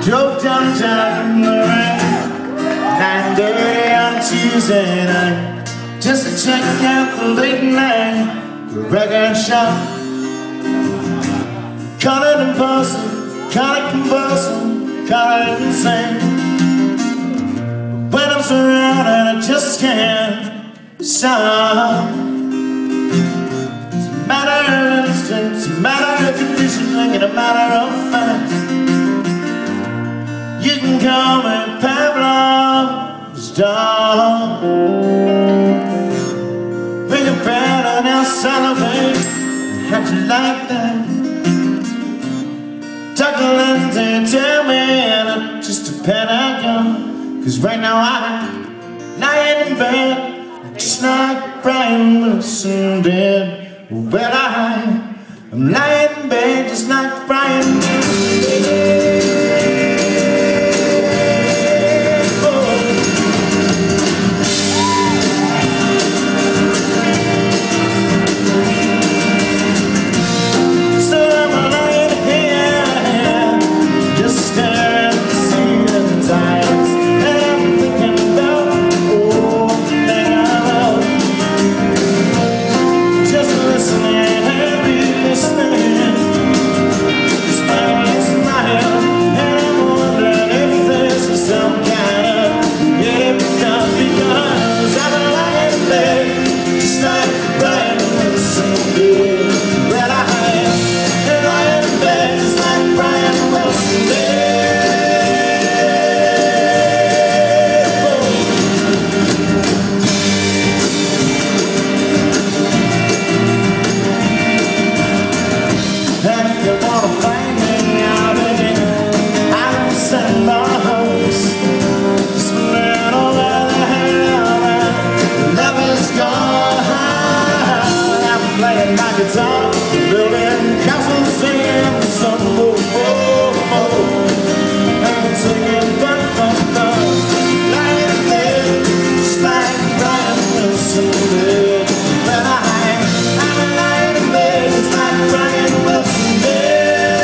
Drove downtown in the rain, 9:30 on Tuesday night, just to check out the late night record shop. Call it impulsive, call it compulsive, call it insane. When I'm surrounded, I just can't stop. It's a matter of instinct, it's a matter of conditioning, and a matter of fact. You can call me Pavlov's dog. Ring a bell and I'll celebrate. How'd you like that? Tuck a lens and tell me, and I'm just a Pentagon. 'Cause right now I'm lying in bed, just like Brian Wilson did. Well, I'm lying in bed just like Brian Wilson did. Building castles, singing some more, and singing fun, lying in bed, just like Brian Wilson did. But I'm lying in bed, just like Brian Wilson did.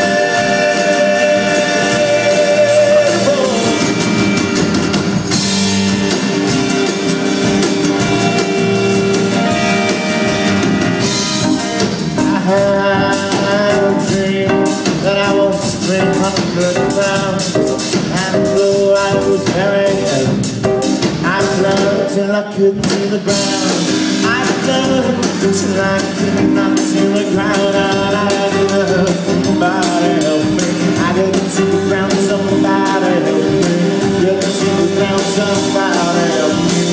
Till I couldn't see the ground. I loved till I could not see the ground. I loved somebody help me. I couldn't see the ground, somebody help me. Couldn't see the ground, somebody help me.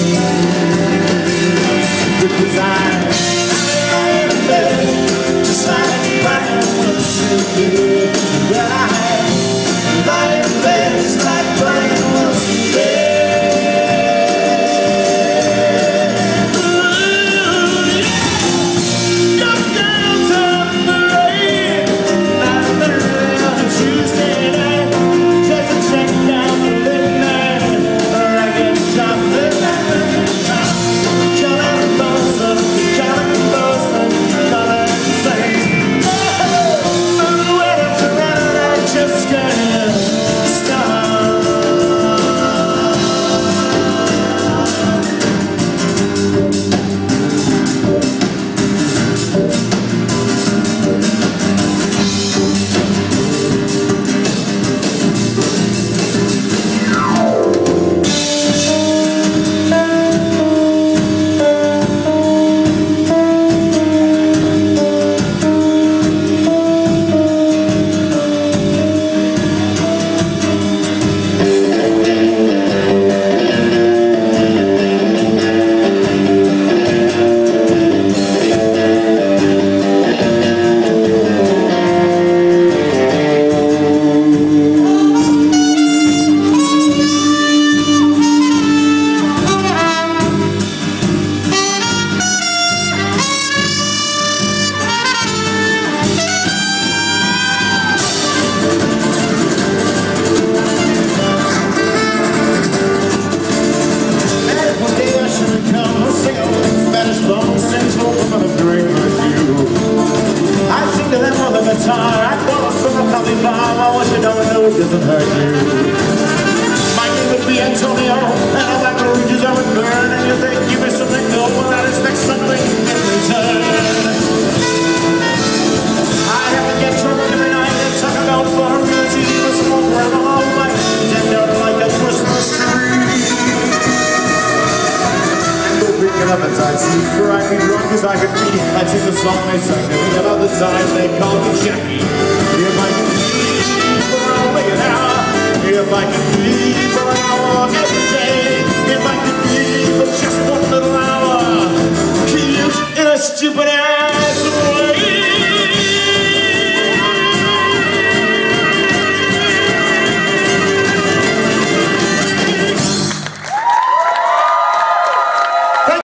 Because I'm lying in bed, just like Brian Wilson did. Well, I'm lying in bed, just like Brian Wilson did. what you don't know doesn't hurt you. My name would be Antonio, and all that ridges I would burn. And you think give me something good, well I'd expect something in return. I have to get drunk every night and talk about vulnerability. But smoke around all night, decked out like a Christmas tree. And go pick it up and I'd see, for I'd be drunk as I could be. I'd sing the song they sang to me about the time they called me Jackie. If I could leave for an hour now, if I could leave for an hour every day, if I could leave for just one little hour, cute in a stupid hour.